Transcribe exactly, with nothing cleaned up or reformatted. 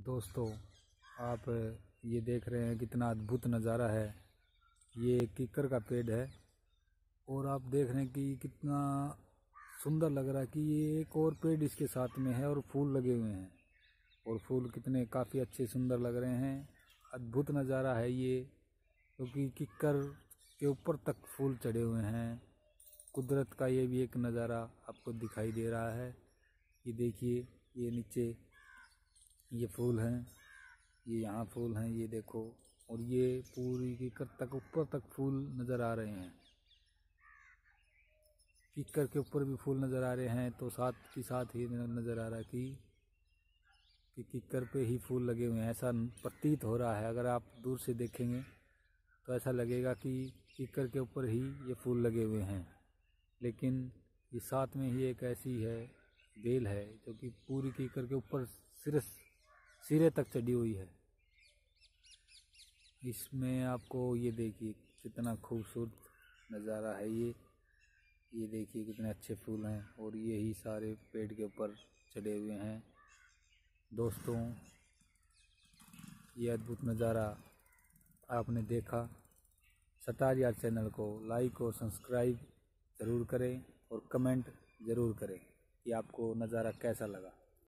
दोस्तों, आप ये देख रहे हैं कितना अद्भुत नज़ारा है। ये कीकर का पेड़ है और आप देख रहे हैं कि कितना सुंदर लग रहा है कि ये एक और पेड़ इसके साथ में है और फूल लगे हुए हैं और फूल कितने काफ़ी अच्छे सुंदर लग रहे हैं। अद्भुत नज़ारा है ये, क्योंकि कीकर के ऊपर तक फूल चढ़े हुए हैं। कुदरत का ये भी एक नज़ारा आपको दिखाई दे रहा है। ये देखिए, ये नीचे ये फूल हैं, ये यहाँ फूल हैं, ये देखो, और ये पूरी कीकर तक ऊपर तक फूल नज़र आ रहे हैं। कीकर के ऊपर भी फूल नज़र आ रहे हैं, तो साथ के साथ ही नज़र आ रहा है कि कि कीकर पे ही फूल लगे हुए हैं, ऐसा प्रतीत हो रहा है। अगर आप दूर से देखेंगे तो ऐसा लगेगा कि कीकर के ऊपर ही ये फूल लगे हुए हैं, लेकिन ये साथ में ही एक ऐसी है बेल है जो कि पूरी कीकर के ऊपर सिरे सिरे तक चढ़ी हुई है। इसमें आपको ये देखिए कितना खूबसूरत नज़ारा है। ये ये देखिए कितने अच्छे फूल हैं और ये ही सारे पेड़ के ऊपर चढ़े हुए हैं। दोस्तों, ये अद्भुत नज़ारा आपने देखा। सटार यार चैनल को लाइक और सब्सक्राइब ज़रूर करें और कमेंट ज़रूर करें कि आपको नज़ारा कैसा लगा।